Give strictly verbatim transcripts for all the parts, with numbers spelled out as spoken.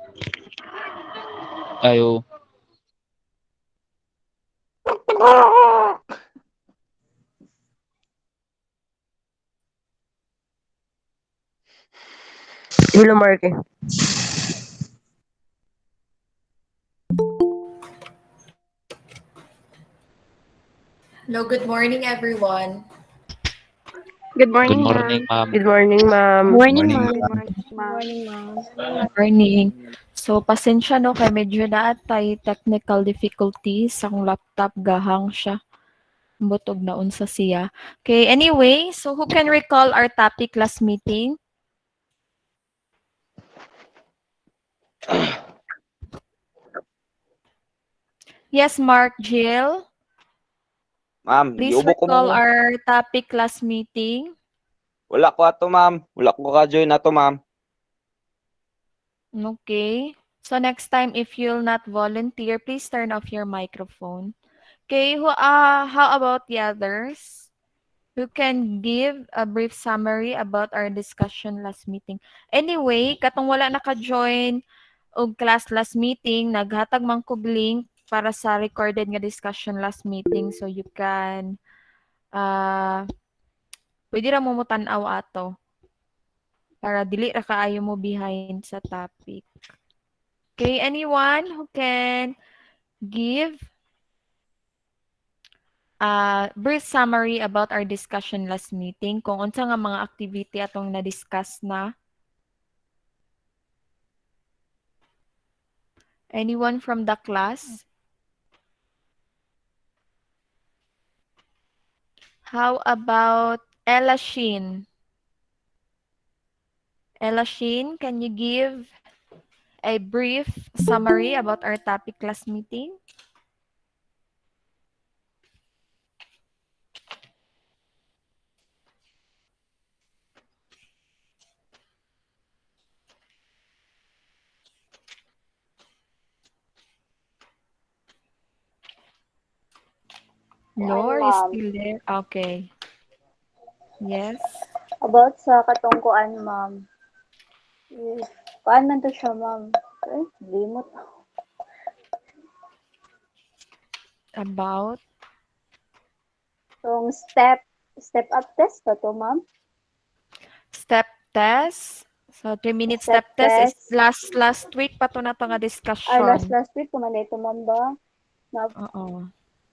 Ayo. Hello, Marky. Hello, good morning, everyone. Good Good morning, morning, ma'am. ma'am. Good morning, ma'am. Morning, Morning, ma'am. Good ma'am. morning, Good ma'am. morning, ma'am. Morning. So, pasensya no kay medyo na tay technical difficulties ang laptop gahang siya. Butog na unsa siya. Okay, anyway, so who can recall our topic last meeting? Yes, Mark, Jill. Ma'am, Please giubo ko recall mo. our topic last meeting. Wala ko ato, ma'am. Wala ko ka-join ato, ma'am. Okay. So next time, if you'll not volunteer, please turn off your microphone. Okay, who, uh, how about the others? Who can give a brief summary about our discussion last meeting? Anyway, katong wala naka-join og class last meeting, naghatag man kog link para sa recorded nga discussion last meeting so you can uh, pwede ra mo mo tan-aw ato para dili ra kaayo mo behind sa topic. Okay, anyone who can give a brief summary about our discussion last meeting kung unsa nga mga activity atong na-discuss na? Anyone from the class? How about Ella Shin? Ella Shin, can you give a brief summary about our topic last meeting? Kuan, Lore is ma'am. still there? Okay. Yes. About sa katungkuan, ma'am. Is, kuan man to siya, ma'am. Ay, limot. About Yung step, step up test ba to, ma'am? step test. So, three minute Step step test is test. last last week pa to na to nga Ay, last discussion. last week, kuman ito, ma'am ba? Na, Oo.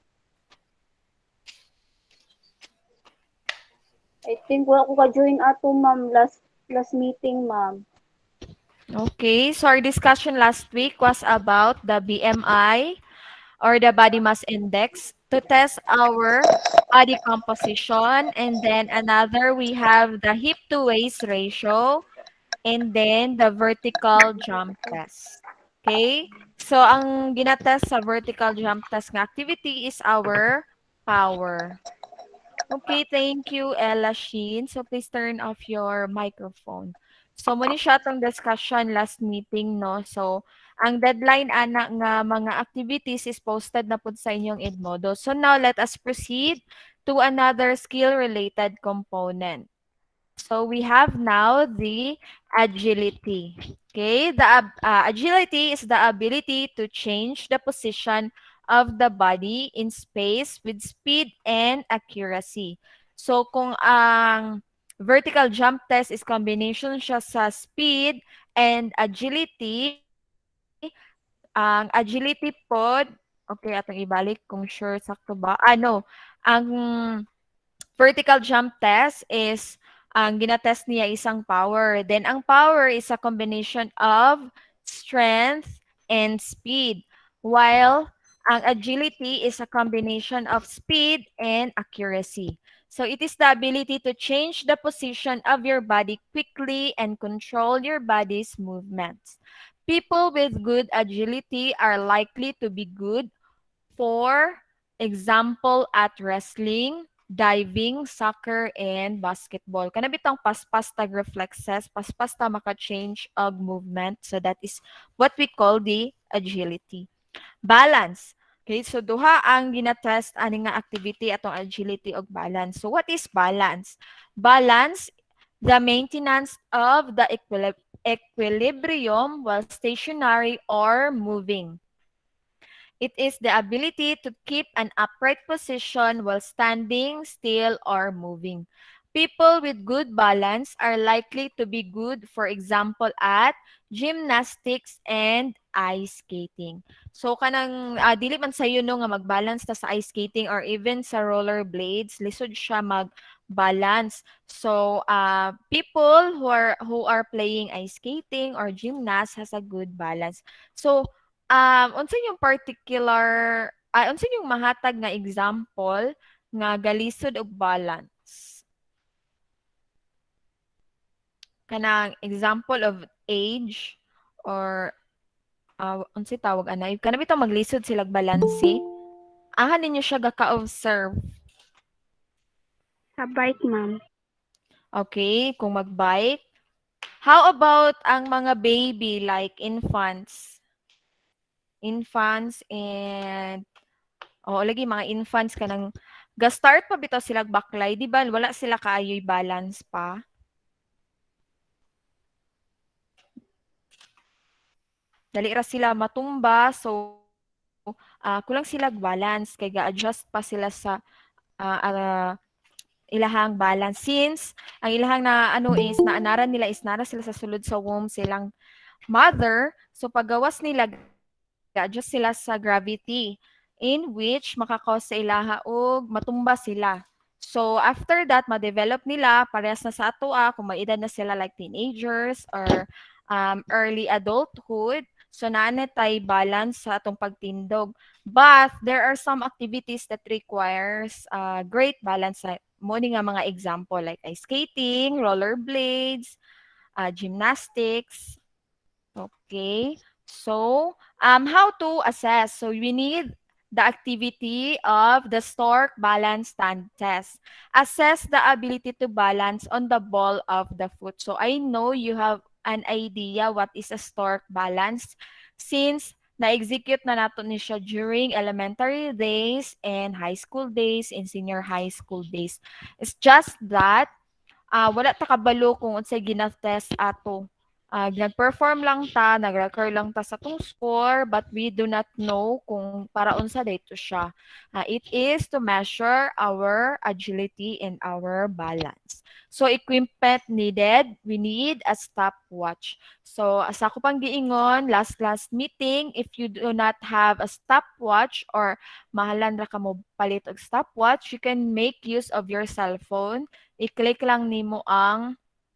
I think wala ko ka-join ato, ma'am, last last meeting, ma'am. Okay, so our discussion last week was about the B M I or the body mass index to test our body composition. And then another, we have the hip to waist ratio and then the vertical jump test. Okay? So, ang ginatest sa vertical jump test nga activity is our power. Okay, thank you, Ella Sheen. So, please turn off your microphone. So, muna siya itong discussion last meeting, no? So, ang deadline, ana, nga mga activities is posted na po sa inyong Edmodo. So, now, let us proceed to another skill-related component. So we have now the agility. Okay, the uh, agility is the ability to change the position of the body in space with speed and accuracy. So kung ang vertical jump test is combination siya sa speed and agility, ang agility pod, okay, atong ibalik kung sure sakto ba. Ano, ang vertical jump test is ang ginatest niya isang power. Then ang power is a combination of strength and speed. While ang agility is a combination of speed and accuracy. So it is the ability to change the position of your body quickly and control your body's movements. People with good agility are likely to be good, for example, at wrestling, diving, soccer, and basketball. Kana bitang paspas tag reflexes, paspas ta maka-change og movement. So that is what we call the agility. Balance. Okay, so duha ang ginatest ani nga activity atong agility og balance. So what is balance? Balance, the maintenance of the equili- equilibrium while stationary or moving. It is the ability to keep an upright position while standing still or moving. People with good balance are likely to be good, for example, at gymnastics and ice skating. So kanang uh, dili man sayo no nga mag-balance ta sa ice skating or even sa rollerblades, lisod siya mag-balance. So uh, people who are who are playing ice skating or gymnast has a good balance. So um unsa yung particular ah, unsa yung mahatag nga example nga galisod og balance? Kanang example of age or uh, unsa tawag anay kana bitaw maglisod sila balanse. Aha ninyo siya gaka-observe. Sa bike, ma'am. Okay, kung mag-bike. How about ang mga baby like infants? Infants and oo lagi mga infants kanang ga-start pa bitaw sila baklay, di ba? Wala sila kaayoy balance pa. Dali ra sila matumba, so uh, kulang sila balance kay ga-adjust pa sila sa uh, uh, ilahang balance since ang ilahang na ano is naanaran nila is nara sila sa sulod sa womb silang mother, so paggawas nila ga-adjust sila sa gravity in which makakause sa ilaha og matumba sila. So after that ma-develop nila parehas na sa atoa kung may edad na sila like teenagers or um, early adulthood. So naanay tay balance sa atong pagtindog. But there are some activities that requires uh, great balance. Mo ni nga mga example like ice skating, rollerblades, uh, gymnastics. Okay. So, um, how to assess? So we need the activity of the Stork balance stand test. Assess the ability to balance on the ball of the foot. So I know you have an idea what is a Stork balance since na-execute na nato ni siya during elementary days and high school days and senior high school days. It's just that uh, wala ta kabalo kung unsay gina-test ato. Uh, nag-perform lang ta, nag-record lang ta sa tong score, but we do not know kung para unsa dito siya. Uh, it is to measure our agility and our balance. So, equipment needed, we need a stopwatch. So, asa ko pang giingon, last last meeting, if you do not have a stopwatch or mahalan ra ka mo palit og stopwatch, you can make use of your cell phone. I-click lang nimo ang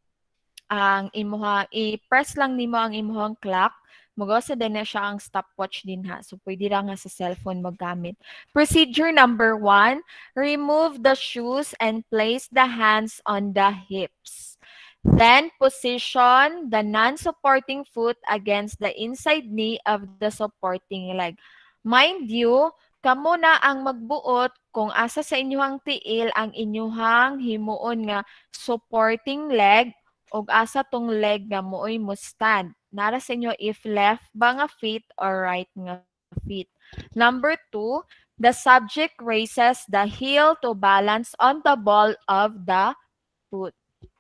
ang imuha i-press lang nimo ang imuhang clock mugo sa din na siya ang stopwatch din ha, so pwede ra nga sa cellphone magamit. Procedure number one, remove the shoes and place the hands on the hips. Then position the non-supporting foot against the inside knee of the supporting leg. Mind you, kamo na ang magbuot kung asa sa inyuhang tiil ang inyuhang himuon nga supporting leg og asa tong leg nga mooy mo stand. Nara sa inyo if left ba nga feet or right nga feet. Number two, the subject raises the heel to balance on the ball of the foot.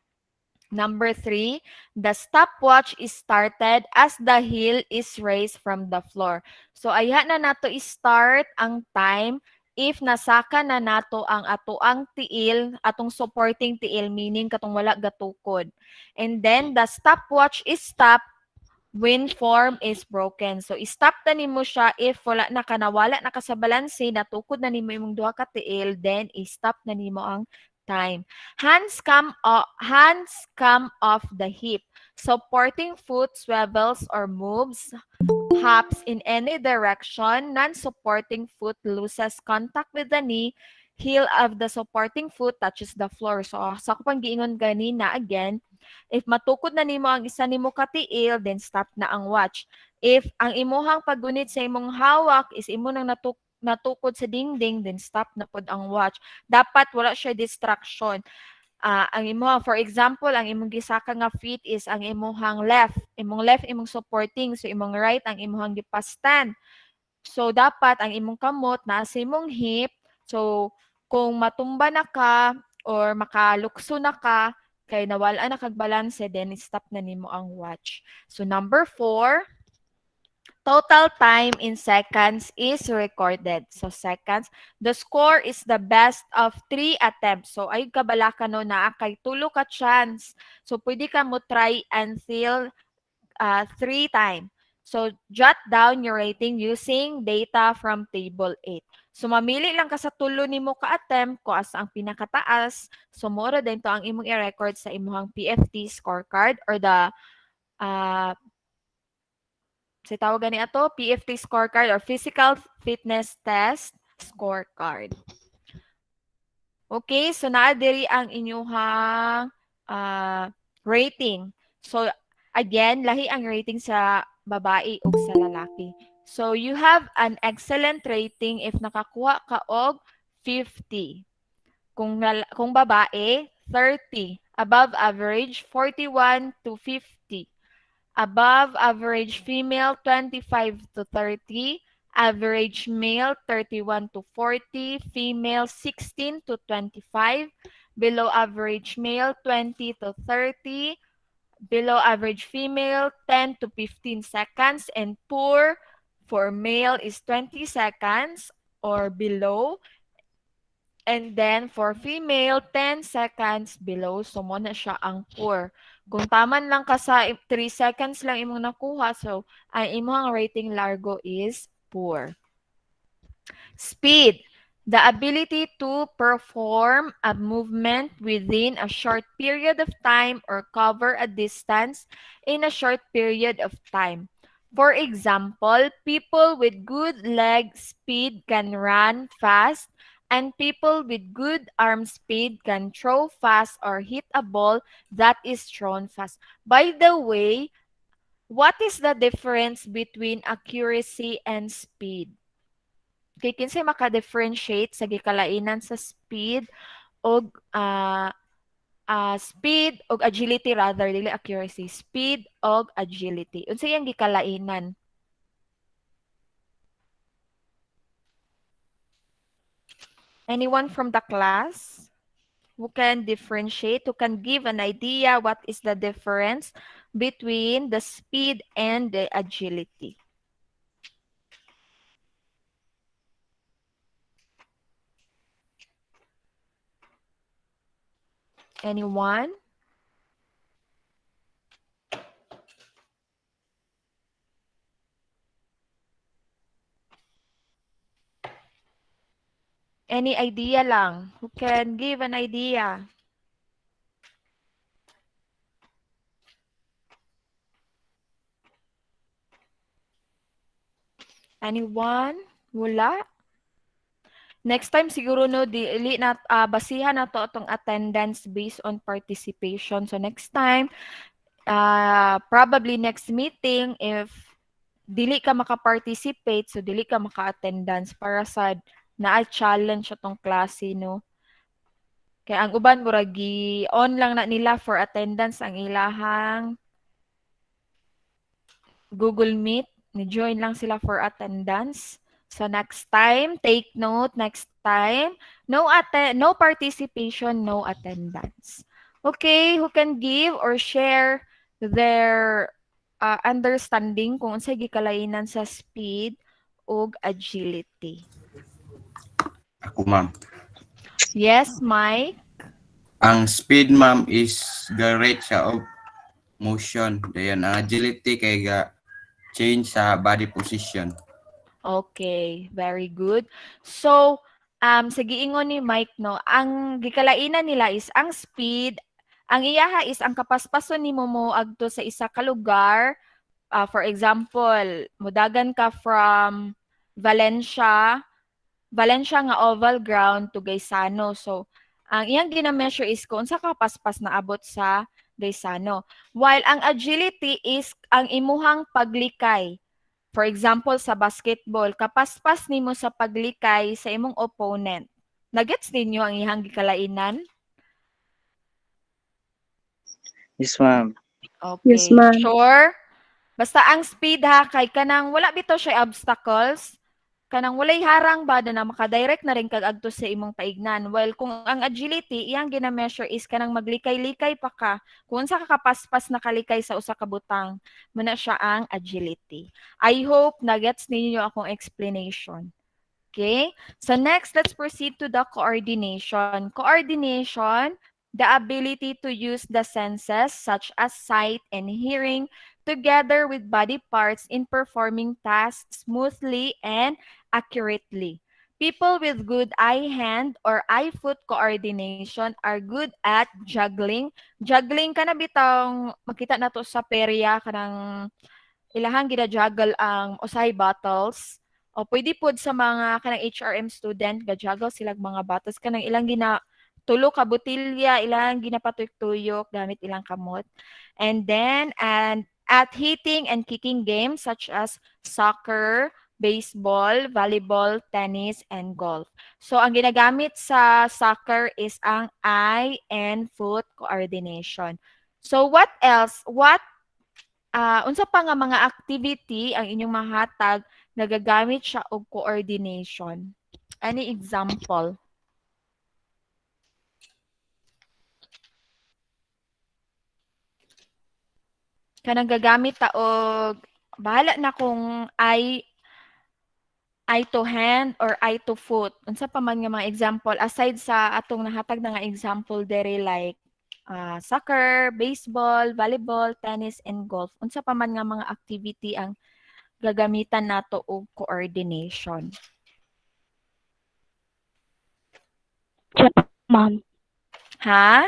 Number three, the stopwatch is started as the heel is raised from the floor. So ayha na nato i-start ang time if nasaka na nato ang atoang tiil, atong supporting tiil, meaning katong wala gatukod. And then the stopwatch is stopped when form is broken. So i-stop na nimo siya if wala na ka nawala na ka sa balanse, natukod na nimo imong duha ka tiil, then i-stop na nimo ang time. Hands come off, hands come off the hip. Supporting foot swivels or moves, hops in any direction. Non-supporting foot loses contact with the knee. Heel of the supporting foot touches the floor. So, sa ko pang giingon ganina again, if matukod na nimo ang isa nimo katiil, then stop na ang watch. If ang imuhang paggunit sa imong hawak is imo nang natuk natukod sa dingding, then stop na pod ang watch. Dapat wala siya distraction. Uh, ang imong, for example, ang imong gisaka nga feet is ang imong left. Imong left, imong supporting. So, imong right, ang imong gipastan. So, dapat ang imong kamot na sa imong hip. So, kung matumba na ka or makalukso na ka, kay nawala na kag balance, then stop na nimo ang watch. So number four, total time in seconds is recorded. So seconds. The score is the best of three attempts. So ay kabala ka no na kay tulo ka chance. So pwede ka mo try until uh, three times. So jot down your rating using data from table eight. So mamili lang ka sa tulo nimo ka attempt ko as ang pinakataas. So mora din to ang imong i-record sa imong P F T scorecard or the uh, si tawag gani ato P F T scorecard or physical fitness test scorecard. Okay, so naa diri ang inyong uh, rating. So again, lahi ang rating sa babae ug sa lalaki. So you have an excellent rating if nakakuha ka og fifty. Kung kung babae, thirty. Above average, forty-one to fifty. Above average female, twenty-five to thirty. Average male, thirty-one to forty. Female, sixteen to twenty-five. Below average male, twenty to thirty. Below average female, ten to fifteen seconds. And poor for male is twenty seconds or below. And then for female, ten seconds below. So mo na siya ang poor. Kung taman lang ka sa three seconds lang imong nakuha, so ang imong rating largo is poor. Speed. The ability to perform a movement within a short period of time or cover a distance in a short period of time. For example, people with good leg speed can run fast, and people with good arm speed can throw fast or hit a ball that is thrown fast. By the way, what is the difference between accuracy and speed? Kay kinsay maka-differentiate sa gikalainan sa speed og uh, uh, speed og agility rather dili accuracy, speed og agility. Unsay ang gikalainan? Anyone from the class who can differentiate, who can give an idea what is the difference between the speed and the agility? Anyone? Any idea lang? Who can give an idea? Anyone? Wala? Next time siguro no dili na uh, basihan na to atong attendance based on participation. So next time uh, probably next meeting if dili ka maka-participate so dili ka maka-attendance para sa na-challenge atong klase no. Kaya ang uban murag gi-on lang na nila for attendance ang ilahang Google Meet, ni join lang sila for attendance. So next time, take note, next time, no atten no participation, no attendance. Okay, who can give or share their uh, understanding kung unsay gikalainan sa speed ug agility? Ako, ma'am. Yes, Mike. Ang speed, ma'am, is the rate sa of motion. Dayan, ang agility kay ga change sa body position. Okay, very good. So, um, sa giingon ni Mike, no, ang gikalainan nila is ang speed, ang iyaha is ang kapaspason ni mo mo agto sa isa ka lugar. Uh, for example, mudagan ka from Valencia, Valencia nga oval ground to Gaisano. So, ang iyang gina-measure is kung sa kapaspas na abot sa Gaisano. While ang agility is ang imuhang paglikay. For example, sa basketball, kapaspas nimo sa paglikay sa imong opponent. Nagets ninyo ang ihang gikalainan? Yes, ma'am. Okay. Yes, ma'am. Sure? Basta ang speed ha, kay kanang wala bitaw siya obstacles. kanang walay harang ba na makadirect na rin kag adto sa imong paignan. While kung ang agility iyang gina-measure is kanang maglikay-likay pa ka kung sa kakapaspas na kalikay sa usa ka butang, muna siya ang agility. I hope na gets ninyo akong explanation. Okay? So next, let's proceed to the coordination. Coordination, the ability to use the senses such as sight and hearing together with body parts in performing tasks smoothly and accurately. People with good eye-hand or eye-foot coordination are good at juggling. Juggling ka na bitang makita na to sa perya kanang ilahang gina-juggle ang usay bottles. O pwede pod sa mga kanang H R M student ga-juggle silang mga bottles kanang ilang gina tulo ka botilya, ilang ginapatuyok-tuyok gamit ilang kamot. And then and at hitting and kicking games such as soccer, baseball, volleyball, tennis, and golf. So, ang ginagamit sa soccer is ang eye and foot coordination. So, what else? What, uh, unsa pa nga mga activity ang inyong mahatag nagagamit siya og coordination? Any example? Kanang gagamit ta og bahala na kung eye eye to hand or eye to foot. Unsa pa man nga mga example aside sa atong nahatag na nga example dere like uh, soccer, baseball, volleyball, tennis and golf. Unsa pa man nga mga activity ang gagamitan nato og coordination? Ma'am. Ha?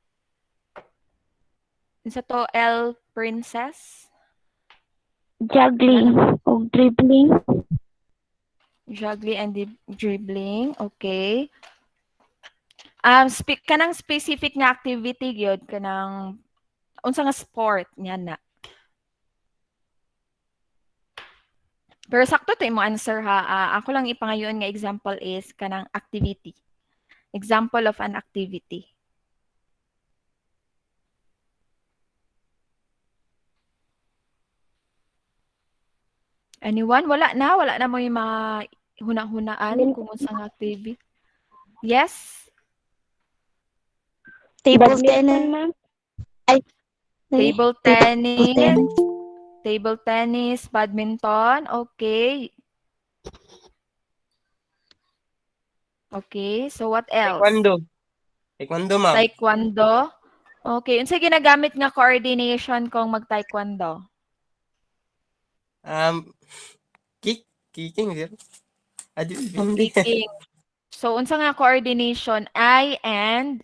Unsa to L Princess? Juggling o dribbling. Juggling and dribbling. Okay. Um, speak kanang specific nga activity gyud kanang unsa nga sport yan na. Pero sakto to imong answer ha. Uh, ako lang ipangayon nga example is kanang activity. Example of an activity. Anyone? Wala na? Wala na mo yung mga hunang-hunaan kung unsa nga activity? Yes? Table tennis, ma'am. Ay. Table tennis. Table tennis, badminton. Okay. Okay, so what else? Taekwondo. Taekwondo, ma'am. Taekwondo. Okay, unsa ginagamit nga coordination kung mag-taekwondo? Um, kick, kicking, sir. Adi, Kicking. So, unsa nga coordination? Eye and?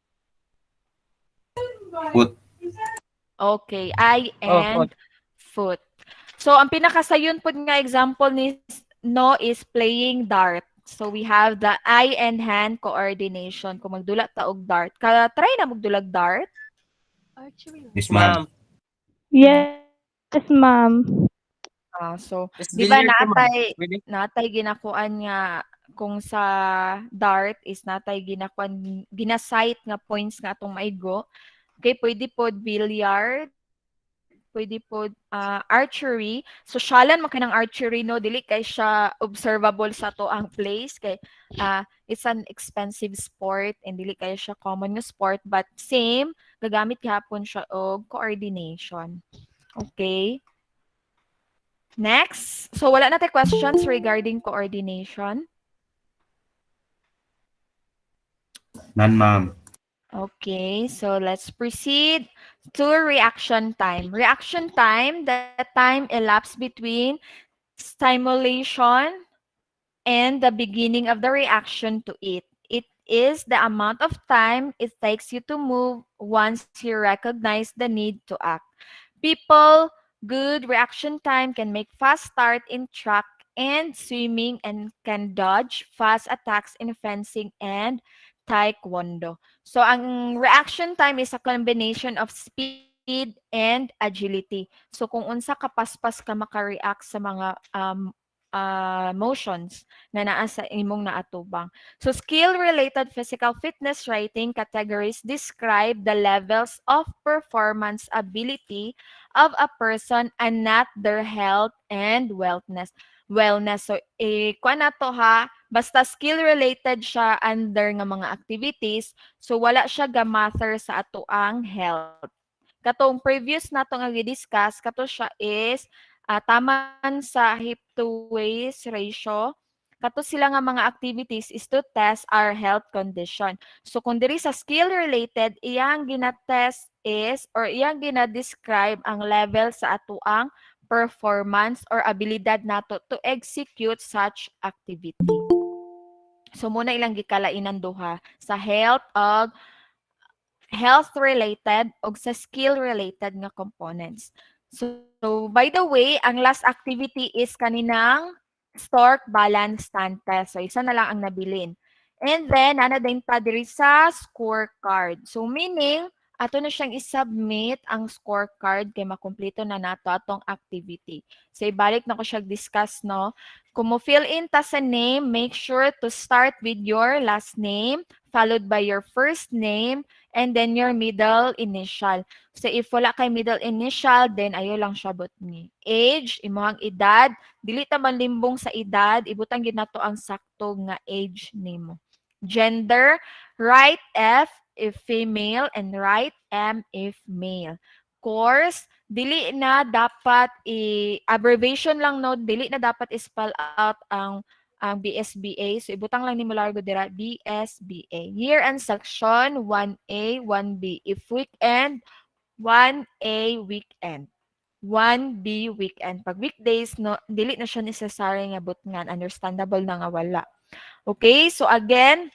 Foot. Okay, eye and Oh, foot. So, ang pinakasayon po nga example ni no is playing dart. So, we have the eye and hand coordination. Kung magdula ta og dart. Ka try na magdulag dart? Yes, ma'am. Yes, ma'am. Ah, so, Yes, di ba billiard po, ma'am. natay Pwede? natay ginakuan nga kung sa dart is natay ginakuan ginasight nga points nga atong maigo. Okay, pwede pod billiard, pwede pod uh, archery. So syalan man kanang archery no dili kay siya observable sa to ang place kay uh, it's an expensive sport and dili kay siya common nga sport but same gagamit gihapon siya og coordination. Okay? Next. So, wala na tayo questions regarding coordination. None, ma'am. Okay, so let's proceed to reaction time. Reaction time, the time elapsed between stimulation and the beginning of the reaction to it. It is the amount of time it takes you to move once you recognize the need to act. People good reaction time can make fast start in track and swimming and can dodge fast attacks in fencing and taekwondo. So, ang reaction time is a combination of speed and agility. So, kung unsa kapaspas ka maka-react sa mga um, uh, motions na naa sa imong naatubang. So, skill-related physical fitness rating categories describe the levels of performance ability of a person and not their health and wellness. wellness. So, eh, kuha na to ha, basta skill-related siya under nga mga activities, so wala siya ga-matter sa ato ang health. Katong previous nato nga gi-discuss, kato siya is uh, taman sa hip to waist ratio. Kato sila nga mga activities is to test our health condition. So kung diri sa skill-related, iyang gina-test is or iyang gina-describe ang level sa ato ang performance or abilidad nato to execute such activity. So muna ilang gikalainan duha sa health og health-related o sa skill-related nga components. So, so, by the way, ang last activity is kaninang Stork Balance Stand Test. So, isa na lang ang nabilin. And then, ana din ta diri sa scorecard. So, meaning, ato na siyang isubmit ang scorecard kay makumpleto na nato atong activity. So, ibalik na ko siya discuss, no? Kung mo fill in ta sa name, make sure to start with your last name, followed by your first name, and then your middle initial. So, if wala kay middle initial, then ayo lang siya bot ni. Age, imuhang edad, dili ta man limbong sa edad, ibutang ginato ang sakto nga age nimo. Gender, right F if female and right M if male. Course, dili na dapat i abbreviation lang no, dili na dapat i-spell out ang ang B S B A. So, ibutang lang ni mo largo dira, B S B A. Year and section, one A, one B. If weekend, one A weekend. one B weekend. Pag weekdays, no, dili na siya necessary nga butngan. Understandable na nga wala. Okay, so again,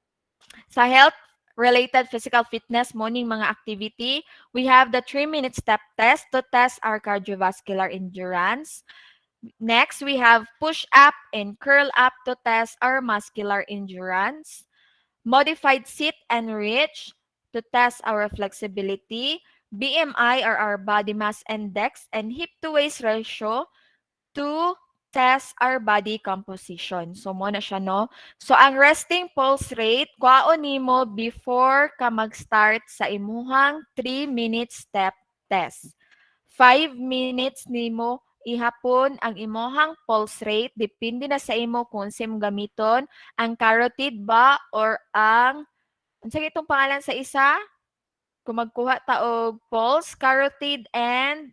sa health-related physical fitness, morning mga activity, we have the three-minute step test to test our cardiovascular endurance. Next, we have push-up and curl-up to test our muscular endurance. Modified sit and reach to test our flexibility. B M I or our body mass index and hip-to-waist ratio to test our body composition. So, mo na siya, no? So, ang resting pulse rate, kwaon nimo before ka mag-start sa imuhang three-minute step test. five minutes nimo ihapon ang imohang pulse rate. Depende na sa imo kung sim gamiton. Ang carotid ba or ang, ano sa itong pangalan sa isa? Kung magkuha ta og pulse, carotid, and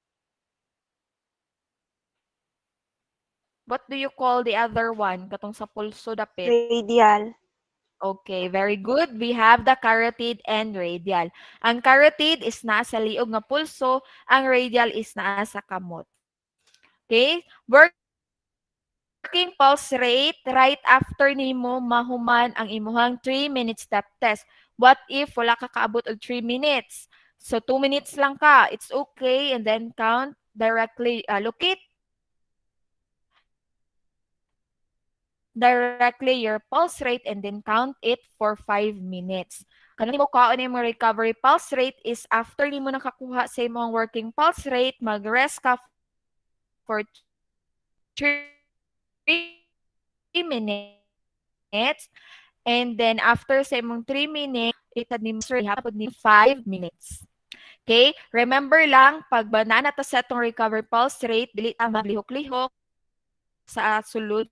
what do you call the other one? Katong sa pulso dapit. Radial. Okay, very good. We have the carotid and radial. Ang carotid is nasa liog nga pulso, ang radial is nasa kamot. Okay? Working pulse rate right after nimo mahuman ang imuhang three-minute step test. What if wala ka kaabot og three minutes? So two minutes lang ka. It's okay, and then count directly, uh, locate directly your pulse rate and then count it for five minutes. Kano nimo kaon nimo recovery pulse rate is after nimo nakakuha sa imong working pulse rate, mag-rest ka for three minutes, and then after sa imong three minutes, itad nimo hapon ni five minutes. Okay? Remember lang, pag banana ta sa itong recovery pulse rate, dili ta maglihok-lihok sa sulod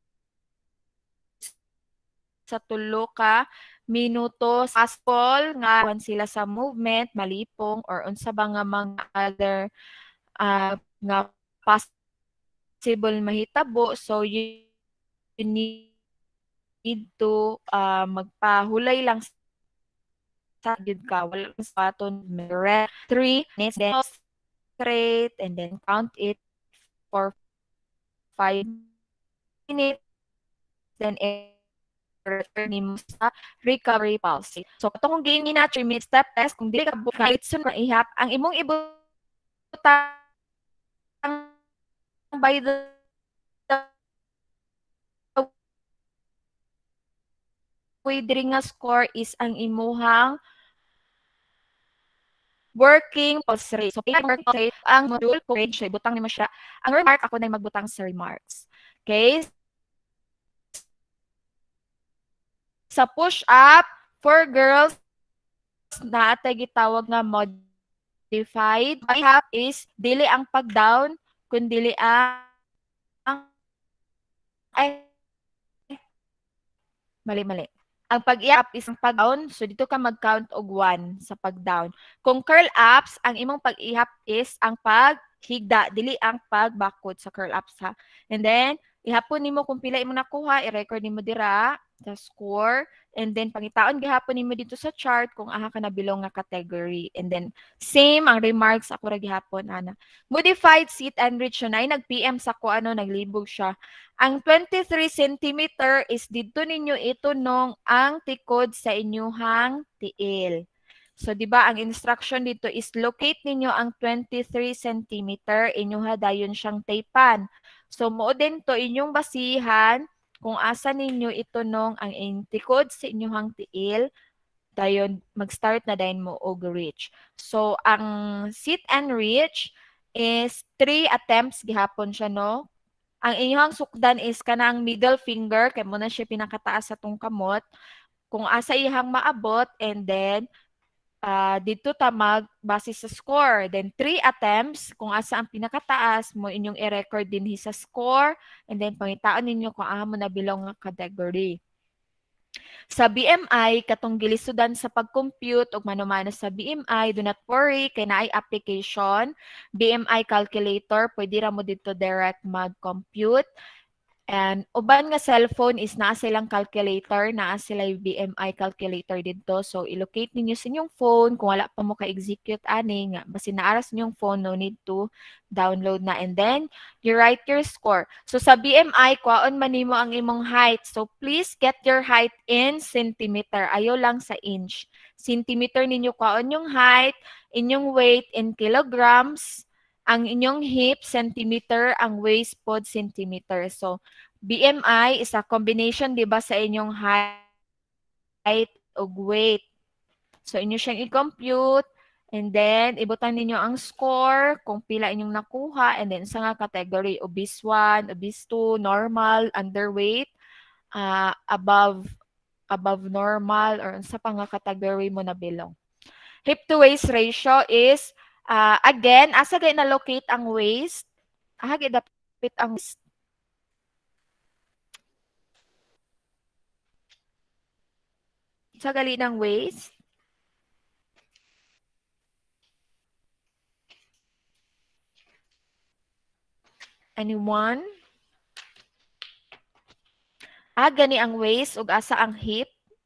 sa tulo ka minuto fastball nga kung sila sa movement, malipong, or unsa ba nga mga other uh, nga possible mahitabo. So, you, you need to uh, magpahulay lang sa gid ka. Wala sa aton three minutes, then straight, and then count it for five minutes, then return nimo sa recovery pulse. So, katong game ni na three minute step test, kung dili ka kahit sun na ihap, ang imong ibutang by the way diri nga score is ang imuhang working pulse rate. So, kaya working pulse rate, ang module ko range, ibutang nimo siya. Ang remark, ako na magbutang sa remarks. Okay? Sa push-up, for girls, na atay gitawag nga modified. Push-up is, dili ang pag-down, kung dili ang ay mali mali. Ang pag-up is ang pag-down, so dito ka mag-count og one sa pag-down. Kung curl ups, ang imong pag-ihap is ang paghigda, dili ang pag-backward sa curl ups ha. And then ihapon nimo kung pila imo nakuha, i-record nimo dira sa score, and then pangitaon gihapon nimo dito sa chart kung aha ka nabilong nga category. And then same ang remarks ako ra gihapon ana. Modified seat and reach na nag-P M sa ko ano naglibog siya. Ang twenty-three centimeter is dito ninyo itunong ang tikod sa inyuhang tiil. So, di ba, ang instruction dito is locate ninyo ang twenty-three centimeter, inyuha dayon siyang taypan. So, mo din to inyong basihan kung asa ninyo itunong ang tikod sa inyuhang tiil, dayon mag-start na dayon mo og reach. So, ang sit and reach is three attempts gihapon siya, no? Ang inyong sukdan is kanang middle finger, kay mo na siya pinakataas sa tong kamot. Kung asa ihang maabot, and then uh, dito ta magbase sa score. Then three attempts, kung asa ang pinakataas mo inyong i-record din sa score, and then pangitaan ninyo kung aha mo na bilong nga category. Sa B M I, katong gilisudan sa pag-compute o manumano sa B M I, do not worry, kay naay application, B M I calculator, pwede ra mo dito direct mag-compute. And uban nga cellphone is naa silang calculator, naa sila B M I calculator dito. So, ilocate ninyo sa inyong phone. Kung wala pa mo ka-execute ani, nga, basi naaras ninyong phone, no need to download na. And then, you write your score. So, sa B M I, kwaon man nimo ang imong height. So, please get your height in centimeter. Ayaw lang sa inch. Centimeter ninyo kwaon yung height, inyong weight in kilograms, ang inyong hip, centimeter, ang waist pod, centimeter. So, B M I is a combination, di ba, sa inyong height o weight. So, inyo siyang i-compute, and then, ibutan ninyo ang score, kung pila inyong nakuha, and then, sa nga category, obese one, obese two, normal, underweight, uh, above, above normal, or sa pang nga category mo na bilong. Hip to waist ratio is Uh, again, asa gay na-locate ang waist? Aha gay dapit ang waist. Sa gali ng waist? Anyone? Ah, gani ang waist ug asa ang hip?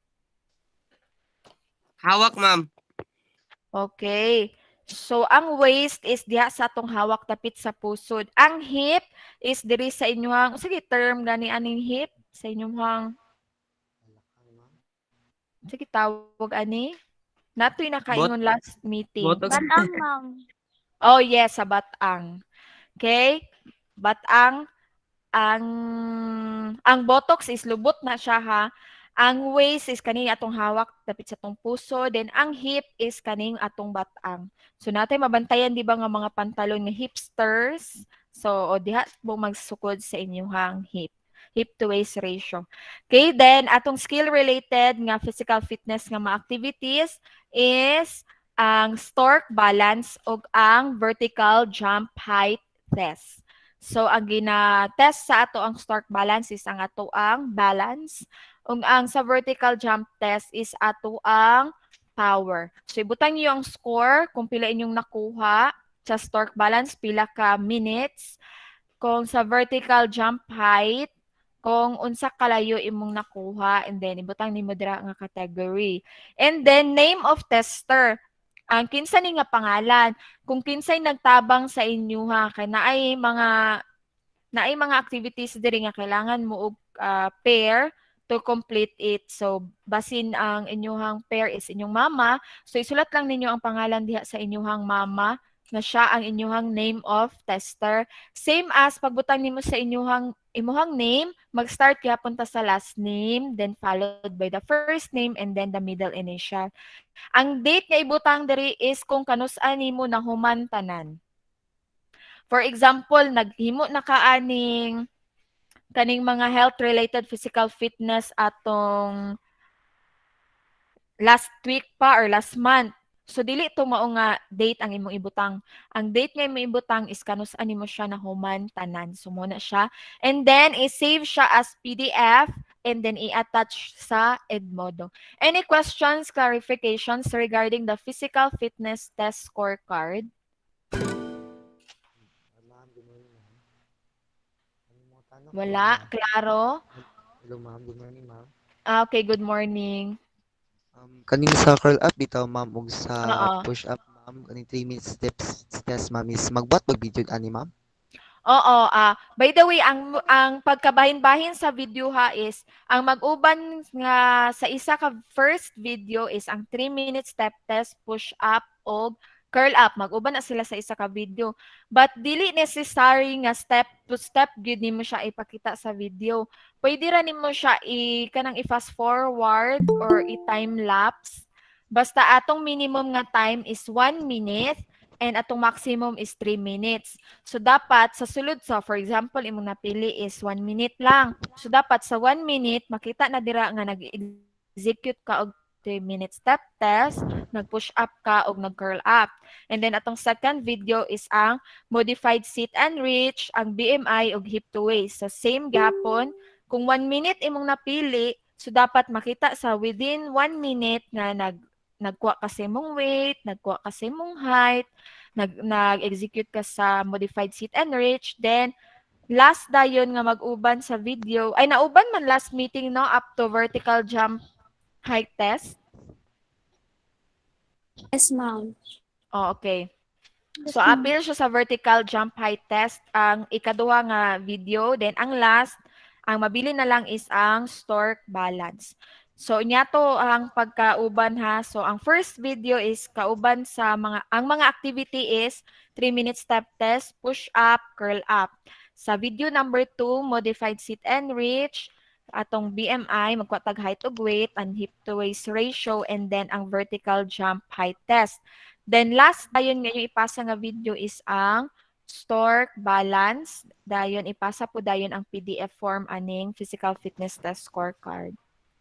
Hawak, ma'am. Okay. So, ang waist is diha sa atong hawak tapit sa pusod. Ang hip is diri sa inyong, sige, term gani aning hip sa inyong, sige, tawag ani. Natoy nakaingon last meeting. Batang, ma'am. Oh, yes, sa batang. Okay? Batang, ang, ang botox is lubot na siya ha. Ang waist is kaning atong hawak dapit sa atong puso, then ang hip is kaning atong batang. So natay mabantayan di ba nga mga pantalon nga hipsters. So o diha mo magsukod sa inyong hip. Hip to waist ratio. Okay, then atong skill related nga physical fitness nga mga activities is ang stork balance ug ang vertical jump height test. So ang gina-test sa ato ang stork balance is ang ato ang balance. Ug ang sa vertical jump test is ato ang power. So ibutan niyo ang score kung pila inyong nakuha sa stork balance, pila ka minutes. Kung sa vertical jump height, kung unsa kalayo imong nakuha, and then ibutang nimo dira nga category. And then name of tester. Ang kinsa ni nga pangalan, kung kinsay nagtabang sa inyo ha, kay naay mga naay mga activities diri nga kailangan mo og uh, pair to complete it. So, basin ang inyuhang pair is inyong mama. So, isulat lang ninyo ang pangalan diha sa inyuhang mama na siya ang inyuhang name of tester. Same as pagbutang nimo sa inyuhang imuhang name, mag-start kaya punta sa last name, then followed by the first name, and then the middle initial. Ang date nga ibutang diri is kung kanus-an nimo na human tanan. For example, naghimo na kaaning kaning mga health-related physical fitness atong last week pa or last month. So dili to mao nga date ang imong ibutang. Ang date nga imong ibutang is kanus ani mo siya na human tanan. So mo na siya. And then i-save siya as P D F and then i-attach sa Edmodo. Any questions, clarifications regarding the physical fitness test scorecard? Wala, klaro. Hello ma'am, good morning ma'am. Ah, okay, good morning. Um, kanina sa curl up bitaw ma'am ug sa Oo. push up ma'am, kaning three minutes steps test ma'am is magbuhat mag video ani ma'am. Oo, ah, by the way, ang ang pagkabahin-bahin sa video ha is ang mag-uban nga sa isa ka first video is ang three minute step test, push up o curl up. Mag-uban na sila sa isa ka video. But dili necessary nga step to step gyud nimo siya ipakita sa video. Pwede ra nimo siya i kanang i-fast forward or i-time lapse. Basta atong minimum nga time is one minute and atong maximum is three minutes. So dapat sa sulod sa, for example, imong napili is one minute lang. So dapat sa one minute makita na dira nga nag-execute ka og three minute step test, nag-push up ka og nag-curl up. And then atong second video is ang modified sit and reach, ang B M I og hip to waist. So same gapon, kung one minute imong napili, so dapat makita sa within one minute nga nag nagkuha ka sa imong weight, nagkuha ka sa imong height, nag nag-execute ka sa modified sit and reach, then last dayon nga mag-uban sa video, ay nauban man last meeting no up to vertical jump height test. Yes, ma'am. Oh, okay. So appear siya sa vertical jump height test ang ikaduha nga video, then ang last ang mabili na lang is ang stork balance. So inya to ang pagkauban ha. So ang first video is kauban sa mga ang mga activity is three minute step test, push up, curl up. Sa video number two, modified sit and reach, atong B M I, magkwatag height ug weight, and hip to waist ratio, and then ang vertical jump height test. Then last dayon nga yung ipasa nga video is ang stork balance. Dayon ipasa po dayon ang P D F form aning physical fitness test scorecard.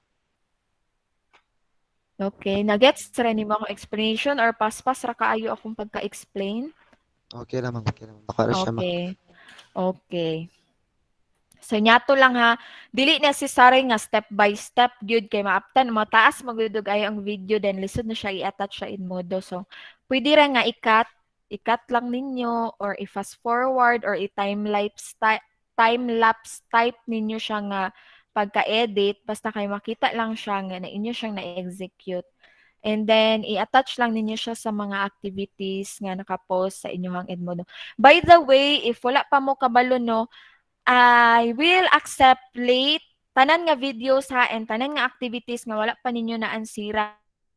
Okay, nagets ra ni mo akong explanation or paspas ra kaayo akong pagka-explain? Okay ra ma'am, okay ra ma'am. Baka ra siya ma'am. Okay. Okay. So nyato lang ha, dili necessary nga step by step gyud kay maaptan mo taas magudog ayo ang video then lisod na siya i-attach sa Edmodo. So pwede ra nga i-cut, i-cut lang ninyo or i-fast forward or i-time lapse time lapse type ninyo siya nga pagka-edit, basta kayo makita lang siya nga na inyo siyang na-execute. And then, i-attach lang ninyo siya sa mga activities nga nakapost sa inyong Edmodo. By the way, if wala pa mo kabalo, no, I will accept late tanan nga videos ha and tanan nga activities nga wala pa ninyo na-ansira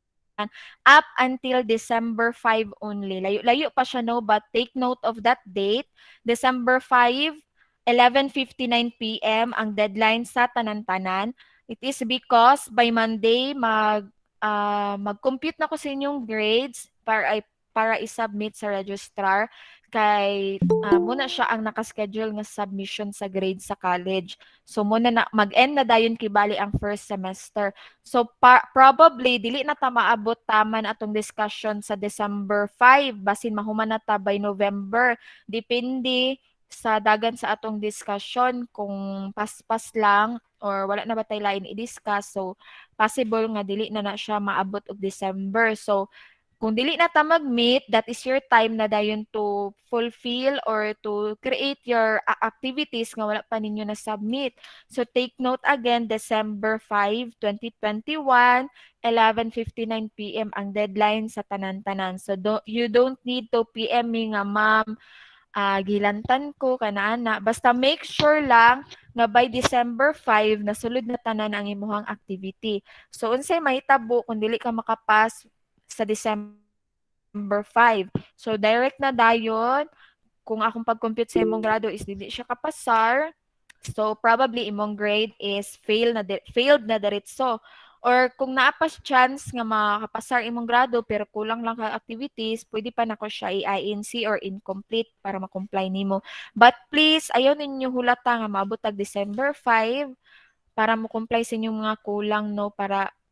up until December fifth only. Layo-layo pa siya, no, but take note of that date. December fifth, eleven fifty-nine p m ang deadline sa tanan-tanan. It is because by Monday mag uh, mag-compute na ko sa inyong grades para para i-submit sa registrar kay uh, muna siya ang nakaschedule nga submission sa grade sa college. So muna na mag-end na dayon kibali ang first semester. So probably dili na ta maabot taman atong discussion sa December fifth basin mahuman na ta by November. Depende sa dagan sa atong discussion kung paspas lang or wala na ba tayo lain i-discuss. So possible nga dili na na siya maabot og December. So kung dili na ta mag-meet, that is your time na dayon to fulfill or to create your activities nga wala pa ninyo na submit. So take note again, December fifth, twenty twenty-one, eleven fifty-nine p m ang deadline sa tanan-tanan. So do, you don't need to P M me nga ma'am, uh, gilantan ko kana-ana. Basta make sure lang nga by December fifth nasulod na tanan ang imuhang activity. So unsay mahitabo kung dili ka makapas sa December fifth. So direct na dayon kung akong pag-compute sa imong grado is dili siya kapasar. So probably imong grade is fail na failed na diretso. Or kung naapas chance nga makapasar imong grado pero kulang lang ka activities, pwede pa nako siya i-I N C or incomplete para ma-comply nimo. But please, ayaw ninyo hulata nga maabot tag December fifth para mo comply sa inyong mga kulang, no, para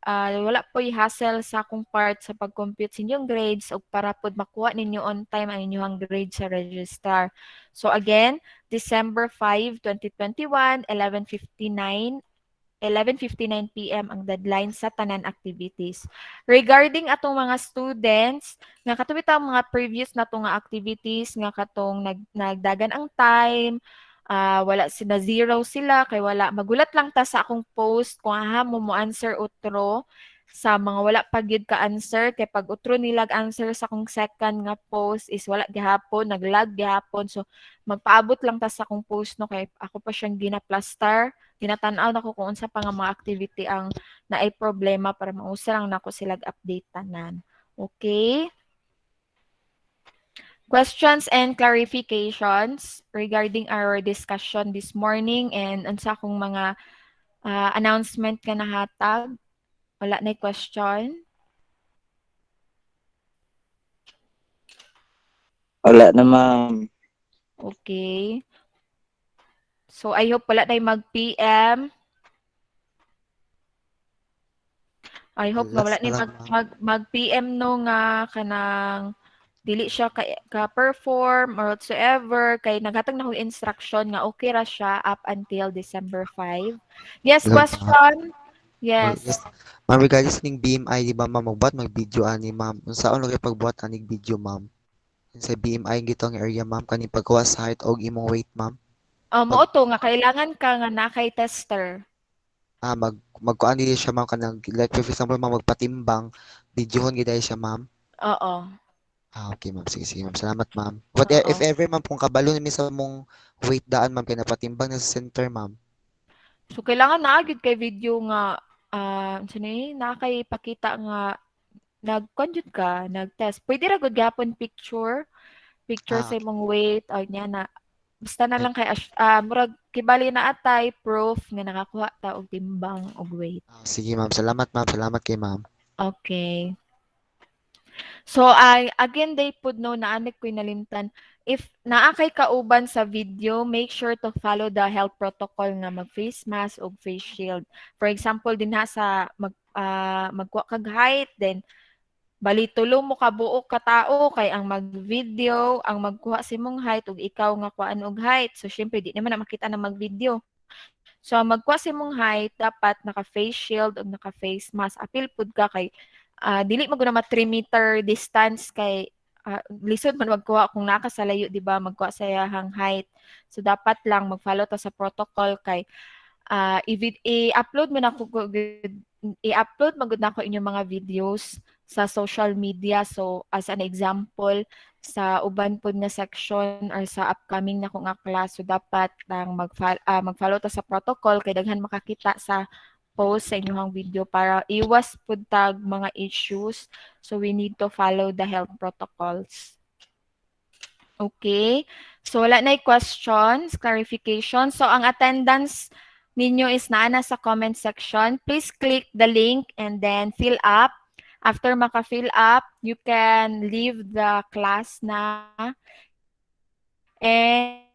ah, wala po hassle sa akong part sa pag-compute sa inyong grades o para po makuha ninyo on time ang inyong grade sa registrar. So again, December fifth, twenty twenty-one, eleven fifty-nine eleven fifty-nine p m ang deadline sa tanan activities. Regarding atong mga students, nga katong ang mga previous na itong activities, nga katong nag, nagdagan ang time, uh, wala sila zero sila, kay wala, magulat lang ta sa akong post kung aha mo mo answer utro sa mga wala pagyud ka answer, kay pag utro nilag answer sa akong second nga post is wala gihapon, naglag gihapon, so magpaabot lang ta sa akong post no, kay ako pa siyang gina-plaster, ginatanaw na ko kung unsa pa nga mga activity ang naay problema para mausa lang nako sila update tanan. Okay? Questions and clarifications regarding our discussion this morning and unsa akong mga uh, announcement nga nahatag? Wala na question? Wala na, ma'am. Okay. So, I hope wala tayo mag-P M. I hope nga wala tayo mag, mag, mag-P M no nga kanang dili siya ka, ka-perform or whatsoever. Kay naghatag na ko instruction nga okay ra siya up until December fifth. Yes, Hello, question? Yes. Yes. Ma'am, regarding ning B M I, di ba ma'am, magbuhat mag-video ani ma'am. Unsaon lagi pagbuhat aning video ma'am? Sa B M I gitong area ma'am kani pagkuha sa height og imong weight ma'am. Um, mo to nga kailangan ka nga na kay tester. Ah, mag magkuan dili siya ma'am kanang like for example ma'am magpatimbang, videohon gid siya ma'am. Oo. Ah, okay ma'am. Sige, sige ma'am. Salamat ma'am. But Oo. if ever ma'am kung kabalo mi sa mong weight daan ma'am kay napatimbang na sa center ma'am. So kailangan na agad kay video nga ah uh, sini na kay pakita nga nag-conjute ka, nag-test. Pwede ra gud gapon picture, picture Ah, sa imong weight o niya na basta na lang kay uh, murag kibali na atay proof nga nakakuha ta og timbang og weight. ah, sige ma'am. Salamat ma'am. Salamat kay ma'am. Okay. So I again day pud no na anik ko'y nalimtan. If naa kay kauban sa video, make sure to follow the health protocol nga mag face mask o face shield. For example, dinha sa mag uh, magkuha kag height, then bali tulo mo ka buo ka tao kay ang mag-video, ang magkuha si mong height ug ikaw nga kuan og height. So syempre di naman na makita na mag-video. So magkuha si mong height dapat naka face shield ug naka face mask. Apil pud ka kay uh, dili mo guna ma three meter distance kay uh, lisod man magkuha kung nakasalayo di ba magkuha sa iyang height. So dapat lang mag-follow ta sa protocol kay uh, i-upload mo na ko i-upload magud na ko inyong mga videos sa social media. So as an example sa uban pod nga section or sa upcoming na ko nga class, so dapat lang mag-follow, uh, mag-follow ta sa protocol kay daghan makakita sa post sa inyong video para iwas pud tag mga issues. So we need to follow the health protocols. Okay? So wala na questions, clarification. So ang attendance ninyo is naana sa comment section. Please click the link and then fill up. After maka-fill up, you can leave the class na. And,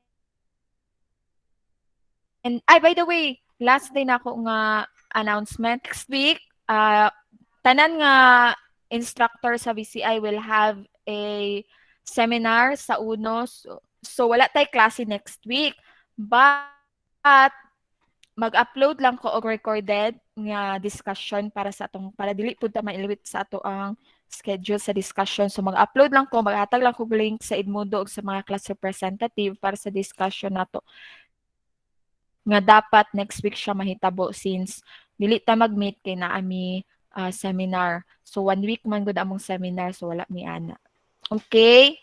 and ay, by the way, last day na ako nga announcement. Next week, uh, tanan nga instructor sa V C I will have a seminar sa UNO. So, so wala tay klase next week. But, mag-upload lang ko og recorded nga discussion para sa atong para dili pud ta mailwit sa ato ang schedule sa discussion. So mag-upload lang ko, mag-atag lang ko link sa Edmundo ug sa mga class representative para sa discussion nato. Nga dapat next week siya mahitabo since dili ta mag-meet kay naa mi uh, seminar. So one week man gud among seminar so wala mi ana. Okay?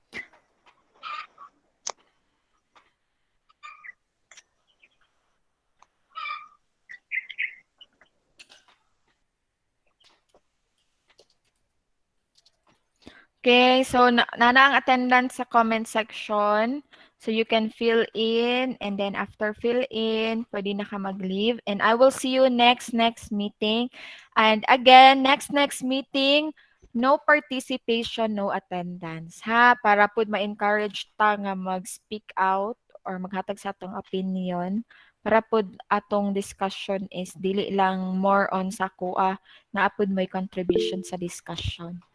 Okay, so na, na ang attendance sa comment section. So you can fill in and then after fill in, pwede na ka mag-leave. And I will see you next next meeting. And again, next next meeting, no participation, no attendance. Ha? Para pud ma-encourage ta nga mag-speak out or maghatag sa atong opinion para pud atong discussion is dili lang more on sa kuha na apud may contribution sa discussion.